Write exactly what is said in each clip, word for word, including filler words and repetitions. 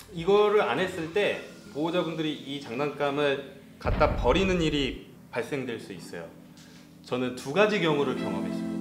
이거를 안 했을 때 보호자분들이 이 장난감을 갖다 버리는 일이 발생될 수 있어요. 저는 두 가지 경우를 경험했습니다.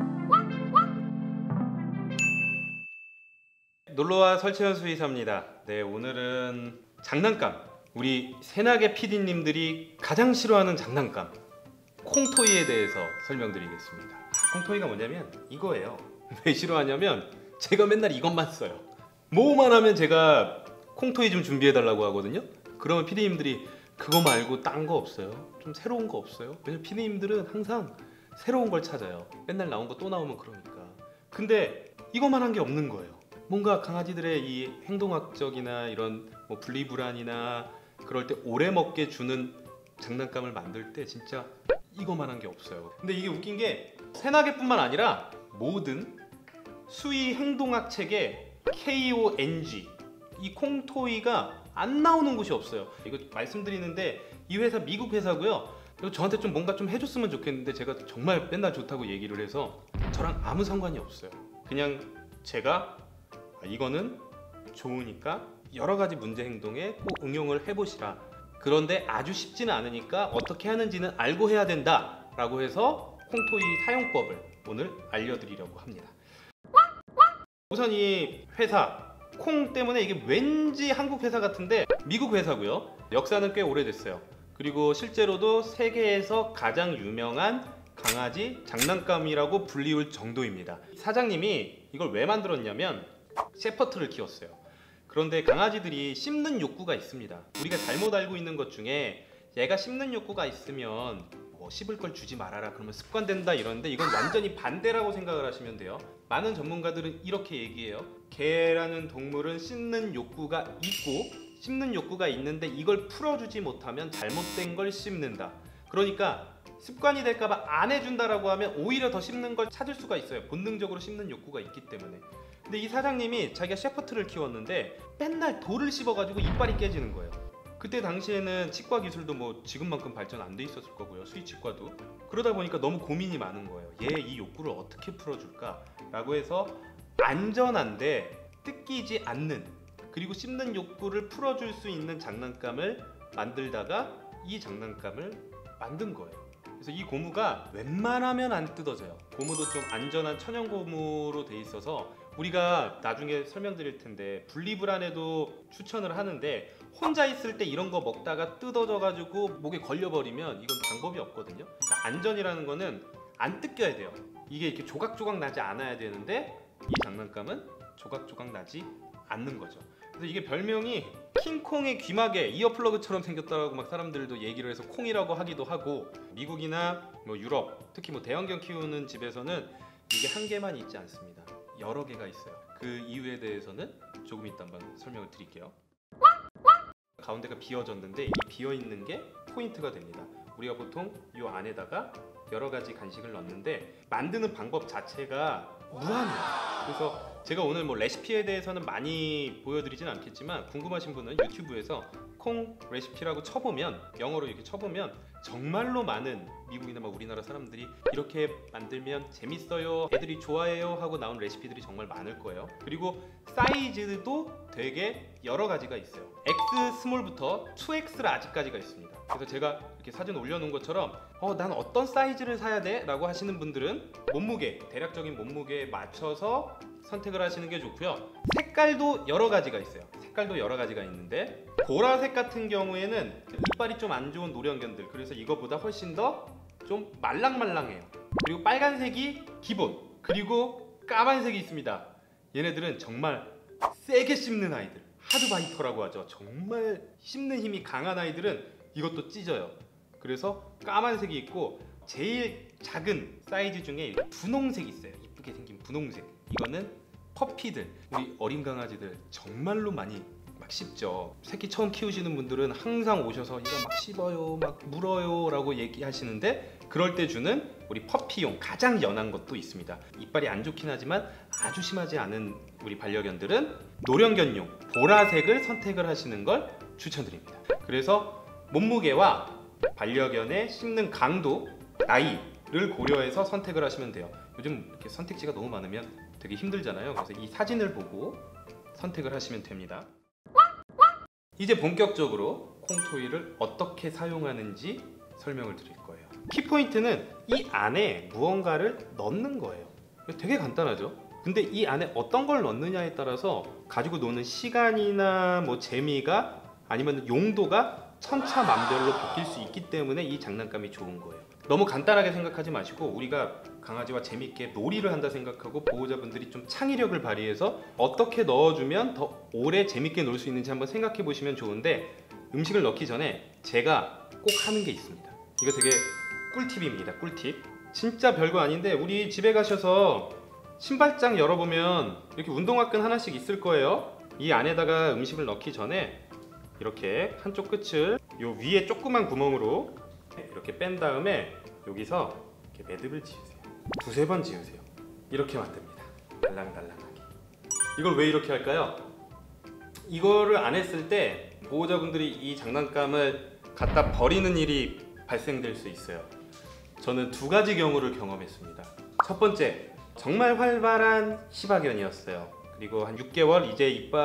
놀러와 설채연 수의사입니다. 네, 오늘은 장난감, 우리 새나개 피디님들이 가장 싫어하는 장난감 콩토이에 대해서 설명드리겠습니다. 콩토이가 뭐냐면 이거예요. 왜 싫어하냐면 제가 맨날 이것만 써요. 뭐만 하면 제가 콩토이 좀 준비해달라고 하거든요. 그러면 피디님들이 그거 말고 딴 거 없어요? 좀 새로운 거 없어요? 왜냐면 피디님들은 항상 새로운 걸 찾아요. 맨날 나온 거 또 나오면 그러니까. 근데 이것만 한 게 없는 거예요. 뭔가 강아지들의 이 행동학적이나 이런 뭐 분리불안이나 그럴 때 오래 먹게 주는 장난감을 만들 때 진짜 이거만 한 게 없어요. 근데 이게 웃긴 게 새나개뿐만 아니라 모든 수의 행동학 책에 케이 오 엔 지 이 콩토이가 안 나오는 곳이 없어요. 이거 말씀드리는데 이 회사 미국 회사고요. 그리고 저한테 좀 뭔가 좀 해줬으면 좋겠는데 제가 정말 맨날 좋다고 얘기를 해서 저랑 아무 상관이 없어요. 그냥 제가 이거는 좋으니까 여러 가지 문제 행동에 꼭 응용을 해보시라. 그런데 아주 쉽지는 않으니까 어떻게 하는지는 알고 해야 된다 라고 해서 콩토이 사용법을 오늘 알려드리려고 합니다. 우선 이 회사 콩 때문에 이게 왠지 한국 회사 같은데 미국 회사고요. 역사는 꽤 오래됐어요. 그리고 실제로도 세계에서 가장 유명한 강아지 장난감이라고 불리울 정도입니다. 사장님이 이걸 왜 만들었냐면 셰퍼트를 키웠어요. 그런데 강아지들이 씹는 욕구가 있습니다. 우리가 잘못 알고 있는 것 중에 얘가 씹는 욕구가 있으면 뭐 씹을 걸 주지 말아라 그러면 습관된다 이러는데 이건 완전히 반대라고 생각을 하시면 돼요. 많은 전문가들은 이렇게 얘기해요. 개라는 동물은 씹는 욕구가 있고 씹는 욕구가 있는데 이걸 풀어주지 못하면 잘못된 걸 씹는다. 그러니까 습관이 될까봐 안 해준다라고 하면 오히려 더 씹는 걸 찾을 수가 있어요. 본능적으로 씹는 욕구가 있기 때문에. 근데 이 사장님이 자기가 셰퍼트를 키웠는데 맨날 돌을 씹어가지고 이빨이 깨지는 거예요. 그때 당시에는 치과 기술도 뭐 지금만큼 발전 안 돼 있었을 거고요. 수의치과도. 그러다 보니까 너무 고민이 많은 거예요. 얘 이 욕구를 어떻게 풀어줄까? 라고 해서 안전한데 뜯기지 않는 그리고 씹는 욕구를 풀어줄 수 있는 장난감을 만들다가 이 장난감을 만든 거예요. 그래서 이 고무가 웬만하면 안 뜯어져요. 고무도 좀 안전한 천연 고무로 돼 있어서 우리가 나중에 설명드릴 텐데 분리불안에도 추천을 하는데 혼자 있을 때 이런 거 먹다가 뜯어져 가지고 목에 걸려버리면 이건 방법이 없거든요. 그러니까 안전이라는 거는 안 뜯겨야 돼요. 이게 이렇게 조각조각 나지 않아야 되는데 이 장난감은 조각조각 나지 않는 거죠. 그래서 이게 별명이 킹콩의 귀마개 이어플러그처럼 생겼다고 막 사람들도 얘기를 해서 콩이라고 하기도 하고 미국이나 뭐 유럽 특히 뭐 대형견 키우는 집에서는 이게 한 개만 있지 않습니다. 여러 개가 있어요. 그 이유에 대해서는 조금 이따 한번 설명을 드릴게요. 가운데가 비어졌는데 이 비어있는 게 포인트가 됩니다. 우리가 보통 이 안에다가 여러 가지 간식을 넣는데 만드는 방법 자체가 무한해요. 그래서 제가 오늘 뭐 레시피에 대해서는 많이 보여드리진 않겠지만 궁금하신 분은 유튜브에서 콩 레시피라고 쳐보면 영어로 이렇게 쳐보면 정말로 많은 미국이나 막 우리나라 사람들이 이렇게 만들면 재밌어요, 애들이 좋아해요 하고 나온 레시피들이 정말 많을 거예요. 그리고 사이즈도 되게 여러 가지가 있어요. X 스몰부터 투 엑스 라지까지가 있습니다. 그래서 제가 이렇게 사진 올려놓은 것처럼 어, 난 어떤 사이즈를 사야 돼? 라고 하시는 분들은 몸무게, 대략적인 몸무게에 맞춰서 선택을 하시는 게 좋고요. 색깔도 여러 가지가 있어요. 색깔도 여러 가지가 있는데 보라색 같은 경우에는 이빨이 좀 안 좋은 노령견들, 그래서 이거보다 훨씬 더 좀 말랑말랑해요. 그리고 빨간색이 기본, 그리고 까만색이 있습니다. 얘네들은 정말 세게 씹는 아이들, 하드바이터라고 하죠. 정말 씹는 힘이 강한 아이들은 이것도 찢어요. 그래서 까만색이 있고 제일 작은 사이즈 중에 분홍색이 있어요. 이쁘게 생긴 분홍색. 이거는 퍼피들, 우리 어린 강아지들 정말로 많이 막 씹죠. 새끼 처음 키우시는 분들은 항상 오셔서 이거 막 씹어요, 막 물어요 라고 얘기하시는데 그럴 때 주는 우리 퍼피용 가장 연한 것도 있습니다. 이빨이 안 좋긴 하지만 아주 심하지 않은 우리 반려견들은 노령견용 보라색을 선택을 하시는 걸 추천드립니다. 그래서 몸무게와 반려견의 씹는 강도, 나이를 고려해서 선택을 하시면 돼요. 요즘 이렇게 선택지가 너무 많으면 되게 힘들잖아요. 그래서 이 사진을 보고 선택을 하시면 됩니다. 이제 본격적으로 콩토이를 어떻게 사용하는지 설명을 드릴 거예요. 키포인트는 이 안에 무언가를 넣는 거예요. 되게 간단하죠? 근데 이 안에 어떤 걸 넣느냐에 따라서 가지고 노는 시간이나 뭐 재미가 아니면 용도가 천차만별로 바뀔 수 있기 때문에 이 장난감이 좋은 거예요. 너무 간단하게 생각하지 마시고 우리가 강아지와 재밌게 놀이를 한다 생각하고 보호자분들이 좀 창의력을 발휘해서 어떻게 넣어주면 더 오래 재밌게 놀 수 있는지 한번 생각해 보시면 좋은데, 음식을 넣기 전에 제가 꼭 하는 게 있습니다. 이거 되게 꿀팁입니다. 꿀팁. 진짜 별거 아닌데 우리 집에 가셔서 신발장 열어보면 이렇게 운동화끈 하나씩 있을 거예요. 이 안에다가 음식을 넣기 전에 이렇게 한쪽 끝을 요 위에 조그만 구멍으로 이렇게 뺀 다음에 여기서 이렇게 매듭을 지으세요. 두세 번 지으세요. 이렇게 만듭니다. 달랑달랑하게. 이걸 왜 이렇게 할까요? 이거를 안 했을 때 보호자분들이 이 장난감을 갖다 버리는 일이 발생될 수 있어요. 저는 두 가지 경우를 경험했습니다. 첫 번째, 정말 활발한 시바견이었어요. 그리고 한 육 개월 이제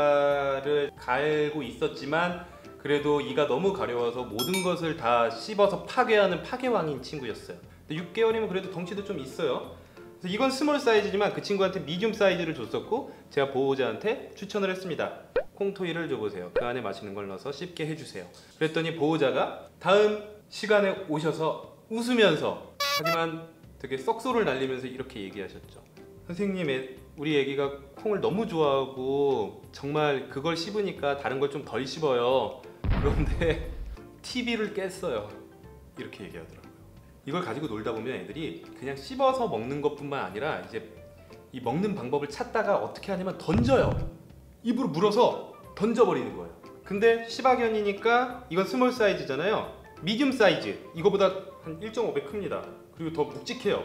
이빨을 갈고 있었지만 그래도 이가 너무 가려워서 모든 것을 다 씹어서 파괴하는 파괴왕인 친구였어요. 근데 육 개월이면 그래도 덩치도 좀 있어요. 그래서 이건 스몰 사이즈지만 그 친구한테 미디움 사이즈를 줬었고 제가 보호자한테 추천을 했습니다. 콩토이를 줘보세요. 그 안에 맛있는 걸 넣어서 씹게 해주세요. 그랬더니 보호자가 다음 시간에 오셔서 웃으면서, 하지만 되게 썩소를 날리면서 이렇게 얘기하셨죠. 선생님, 우리 애기가 콩을 너무 좋아하고 정말 그걸 씹으니까 다른 걸 좀 덜 씹어요. 그런데 티비를 깼어요. 이렇게 얘기하더라고요. 이걸 가지고 놀다 보면 애들이 그냥 씹어서 먹는 것뿐만 아니라 이제 이 먹는 방법을 찾다가 어떻게 하냐면 던져요. 입으로 물어서 던져버리는 거예요. 근데 시바견이니까 이건 스몰 사이즈잖아요. 미디움 사이즈, 이거보다 한 일 점 오 배 큽니다. 그리고 더 묵직해요.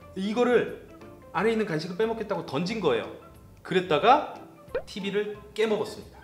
이거를 안에 있는 간식을 빼먹겠다고 던진 거예요. 그랬다가 티비를 깨먹었습니다.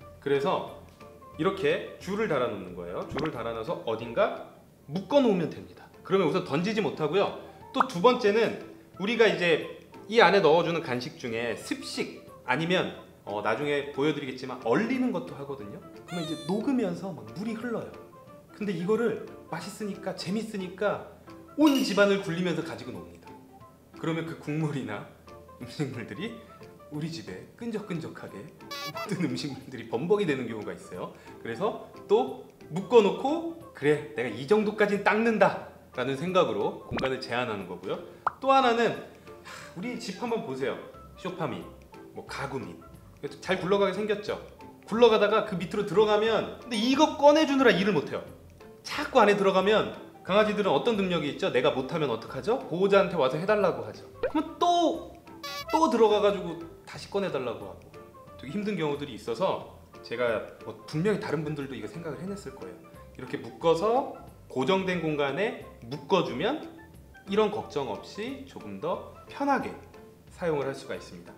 그래서 이렇게 줄을 달아 놓는 거예요. 줄을 달아 놔서 어딘가 묶어 놓으면 됩니다. 그러면 우선 던지지 못하고요. 또 두 번째는 우리가 이제 이 안에 넣어주는 간식 중에 습식 아니면 어, 나중에 보여드리겠지만 얼리는 것도 하거든요. 그러면 이제 녹으면서 막 물이 흘러요. 근데 이거를 맛있으니까 재밌으니까 온 집안을 굴리면서 가지고 놉니다. 그러면 그 국물이나 음식물들이 우리 집에 끈적끈적하게 모든 음식물들이 범벅이 되는 경우가 있어요. 그래서 또 묶어놓고 그래 내가 이 정도까지는 닦는다 라는 생각으로 공간을 제한하는 거고요. 또 하나는 우리 집 한번 보세요. 소파 밑, 뭐 가구 밑 잘 굴러가게 생겼죠. 굴러가다가 그 밑으로 들어가면 근데 이거 꺼내주느라 일을 못해요. 자꾸 안에 들어가면 강아지들은 어떤 능력이 있죠? 내가 못하면 어떡하죠? 보호자한테 와서 해달라고 하죠. 그러면 또, 또 들어가가지고 다시 꺼내달라고 하고 되게 힘든 경우들이 있어서 제가 뭐 분명히 다른 분들도 이거 생각을 해냈을 거예요. 이렇게 묶어서 고정된 공간에 묶어주면 이런 걱정 없이 조금 더 편하게 사용을 할 수가 있습니다.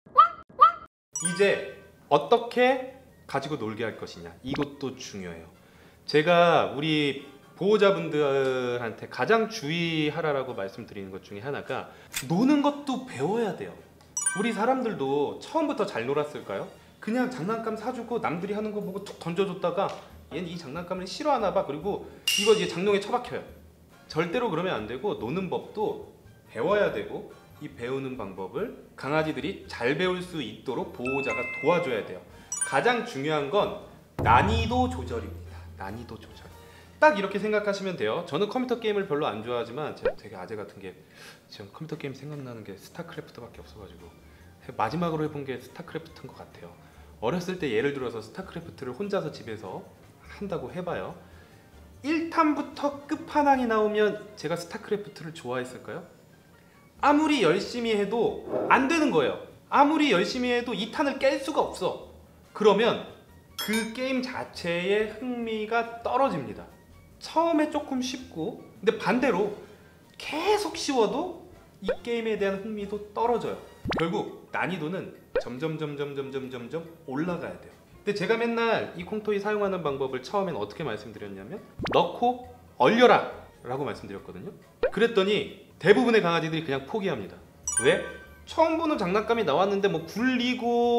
이제 어떻게 가지고 놀게 할 것이냐, 이것도 중요해요. 제가 우리 보호자분들한테 가장 주의하라고 말씀드리는 것 중에 하나가 노는 것도 배워야 돼요. 우리 사람들도 처음부터 잘 놀았을까요? 그냥 장난감 사주고 남들이 하는 거 보고 툭 던져줬다가 얘는 이 장난감을 싫어하나 봐. 그리고 이거 이제 장롱에 처박혀요. 절대로 그러면 안 되고 노는 법도 배워야 되고 이 배우는 방법을 강아지들이 잘 배울 수 있도록 보호자가 도와줘야 돼요. 가장 중요한 건 난이도 조절입니다. 난이도 조절. 딱 이렇게 생각하시면 돼요. 저는 컴퓨터 게임을 별로 안 좋아하지만 제가 되게 아재 같은 게 지금 컴퓨터 게임 생각나는 게 스타크래프트밖에 없어가지고 마지막으로 해본 게 스타크래프트인 것 같아요. 어렸을 때 예를 들어서 스타크래프트를 혼자서 집에서 한다고 해봐요. 일 탄부터 끝판왕이 나오면 제가 스타크래프트를 좋아했을까요? 아무리 열심히 해도 안 되는 거예요. 아무리 열심히 해도 이 탄을 깰 수가 없어. 그러면 그 게임 자체의 흥미가 떨어집니다. 처음에 조금 쉽고 근데 반대로 계속 쉬워도 이 게임에 대한 흥미도 떨어져요. 결국 난이도는 점점 점점 점점 점점 올라가야 돼요. 근데 제가 맨날 이 콩토이 사용하는 방법을 처음엔 어떻게 말씀드렸냐면 넣고 얼려라 라고 말씀드렸거든요. 그랬더니 대부분의 강아지들이 그냥 포기합니다. 왜? 처음 보는 장난감이 나왔는데 뭐 굴리고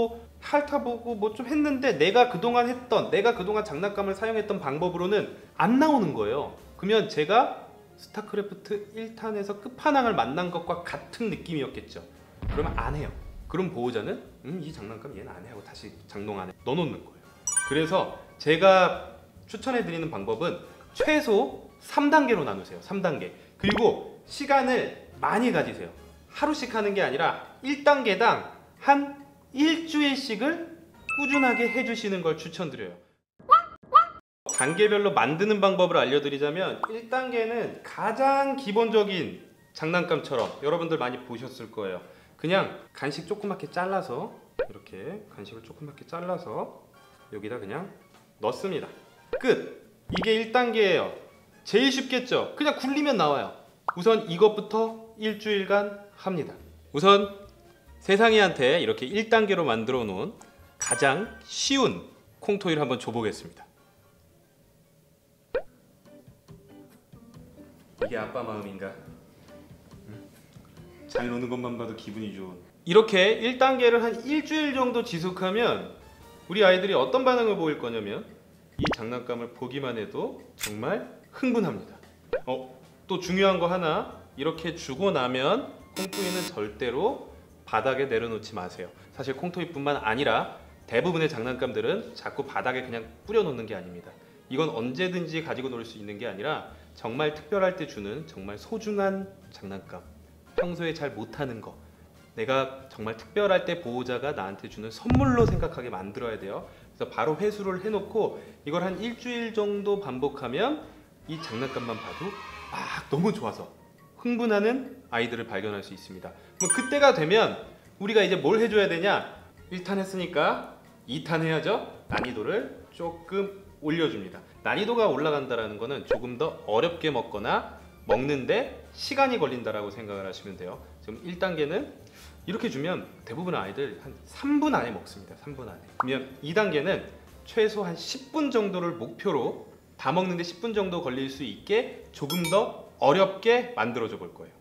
핥아보고 뭐 좀 했는데 내가 그동안 했던 내가 그동안 장난감을 사용했던 방법으로는 안 나오는 거예요. 그러면 제가 스타크래프트 일 탄에서 끝판왕을 만난 것과 같은 느낌이었겠죠. 그러면 안 해요. 그럼 보호자는 음, 이 장난감 얘는 안 해 하고 다시 장롱 안에 넣어놓는 거예요. 그래서 제가 추천해드리는 방법은 최소 삼 단계로 나누세요. 삼 단계. 그리고 시간을 많이 가지세요. 하루씩 하는 게 아니라 일 단계당 한 일주일씩을 꾸준하게 해주시는 걸 추천드려요. 단계별로 만드는 방법을 알려드리자면 일 단계는 가장 기본적인 장난감처럼 여러분들 많이 보셨을 거예요. 그냥 간식 조그맣게 잘라서 이렇게 간식을 조그맣게 잘라서 여기다 그냥 넣습니다. 끝! 이게 일 단계예요. 제일 쉽겠죠? 그냥 굴리면 나와요. 우선 이것부터 일주일간 합니다. 우선 세상이한테 이렇게 일 단계로 만들어 놓은 가장 쉬운 콩토이를 한번 줘보겠습니다. 이게 아빠 마음인가? 잘 노는 것만 봐도 기분이 좋은. 이렇게 일 단계를 한 일주일 정도 지속하면 우리 아이들이 어떤 반응을 보일 거냐면 이 장난감을 보기만 해도 정말 흥분합니다. 어, 또 중요한 거 하나, 이렇게 주고 나면 콩토이는 절대로 바닥에 내려놓지 마세요. 사실 콩토이뿐만 아니라 대부분의 장난감들은 자꾸 바닥에 그냥 뿌려놓는 게 아닙니다. 이건 언제든지 가지고 놀 수 있는 게 아니라 정말 특별할 때 주는 정말 소중한 장난감, 평소에 잘 못하는 거, 내가 정말 특별할 때 보호자가 나한테 주는 선물로 생각하게 만들어야 돼요. 그래서 바로 회수를 해놓고 이걸 한 일주일 정도 반복하면 이 장난감만 봐도 막 너무 좋아서 흥분하는 아이들을 발견할 수 있습니다. 그럼 그때가 되면 우리가 이제 뭘 해줘야 되냐? 일 탄 했으니까 이 탄 해야죠. 난이도를 조금 올려줍니다. 난이도가 올라간다는 거는 조금 더 어렵게 먹거나 먹는데 시간이 걸린다라고 생각을 하시면 돼요. 지금 일 단계는 이렇게 주면 대부분의 아이들 한 삼 분 안에 먹습니다. 삼 분 안에. 그러면 이 단계는 최소 한 십 분 정도를 목표로 다 먹는데 십 분 정도 걸릴 수 있게 조금 더 어렵게 만들어줘 볼 거예요.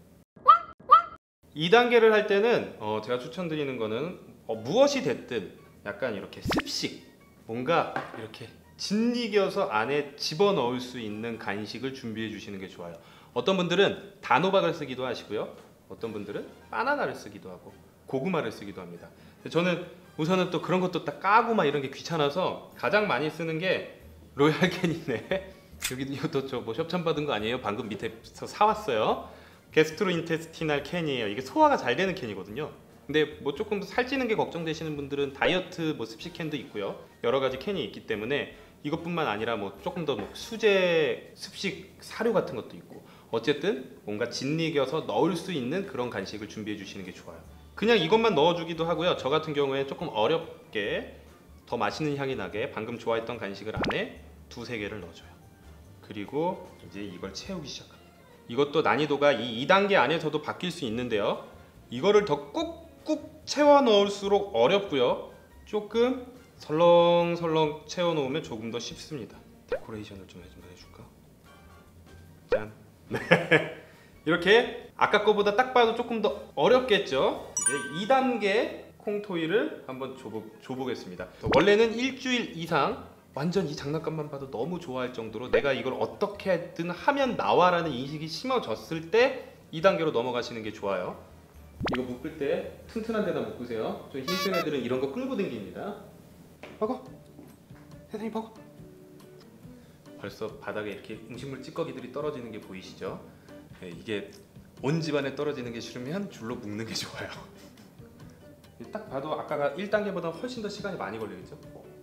이 단계를 할 때는 어 제가 추천드리는 거는 어 무엇이 됐든 약간 이렇게 습식, 뭔가 이렇게 짓이겨서 안에 집어넣을 수 있는 간식을 준비해 주시는 게 좋아요. 어떤 분들은 단호박을 쓰기도 하시고요, 어떤 분들은 바나나를 쓰기도 하고 고구마를 쓰기도 합니다. 저는 우선은 또 그런 것도 딱 까고 막 이런 게 귀찮아서 가장 많이 쓰는 게 로얄 캔이네. 여기 이것도 저 뭐 협찬 받은 거 아니에요? 방금 밑에서 사왔어요. 게스트로인테스티널 캔이에요. 이게 소화가 잘 되는 캔이거든요. 근데 뭐 조금 살찌는 게 걱정되시는 분들은 다이어트 뭐 습식 캔도 있고요, 여러 가지 캔이 있기 때문에 이것뿐만 아니라 뭐 조금 더 뭐 수제 습식 사료 같은 것도 있고, 어쨌든 뭔가 짓이겨서 넣을 수 있는 그런 간식을 준비해 주시는 게 좋아요. 그냥 이것만 넣어주기도 하고요, 저 같은 경우에 조금 어렵게 더 맛있는 향이 나게 방금 좋아했던 간식을 안에 두세 개를 넣어줘요. 그리고 이제 이걸 채우기 시작합니다. 이것도 난이도가 이 이 단계 안에서도 바뀔 수 있는데요, 이거를 더 꾹꾹 채워 넣을수록 어렵고요, 조금 설렁설렁 채워 놓으면 조금 더 쉽습니다. 데코레이션을 좀 해줄까? 짠. 이렇게 아까 거보다 딱 봐도 조금 더 어렵겠죠? 이제 이 단계 콩토이를 한번 줘보, 줘보겠습니다. 원래는 일주일 이상 완전 이 장난감만 봐도 너무 좋아할 정도로 내가 이걸 어떻게든 하면 나와라는 인식이 심어졌을 때 이 단계로 넘어가시는 게 좋아요. 이거 묶을 때 튼튼한 데다 묶으세요. 좀 힘센 애들은 이런 거 끌고 다닙니다. 먹어! 세상에 먹어! 벌써 바닥에 이렇게 음식물 찌꺼기들이 떨어지는 게 보이시죠? 네, 이게 온 집안에 떨어지는 게 싫으면 줄로 묶는 게 좋아요. 딱 봐도 아까가 일 단계보다 훨씬 더 시간이 많이 걸리겠죠?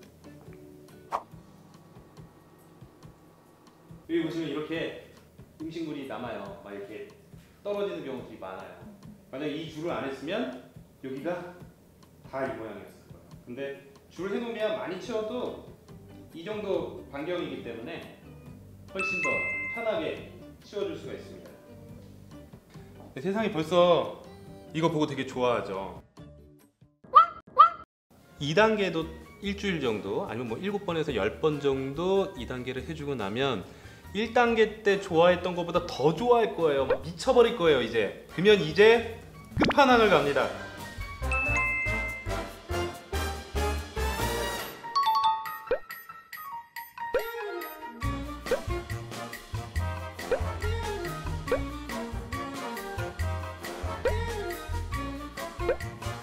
여기 보시면 이렇게 음식물이 남아요. 막 이렇게 떨어지는 경우들이 많아요. 만약에 이 줄을 안 했으면 여기가 다 이 모양이었을 거예요. 근데 줄을 해놓으면 많이 치워도 이 정도 반경이기 때문에 훨씬 더 편하게 치워줄 수가 있습니다. 세상이 벌써 이거 보고 되게 좋아하죠. 이 단계도 일주일 정도 아니면 뭐 일곱 번에서 열 번 정도 이 단계를 해주고 나면 일 단계 때 좋아했던 것보다 더 좋아할 거예요. 막 미쳐버릴 거예요 이제. 그러면 이제 끝판왕을 갑니다. 네.